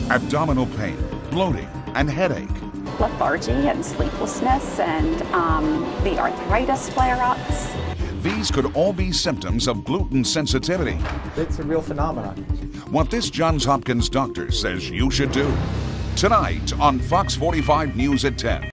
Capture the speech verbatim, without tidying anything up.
abdominal pain, bloating, and headache. Lethargy and sleeplessness and um, the arthritis flare-ups. These could all be symptoms of gluten sensitivity. It's a real phenomenon. What this Johns Hopkins doctor says you should do. Tonight on Fox forty-five News at ten.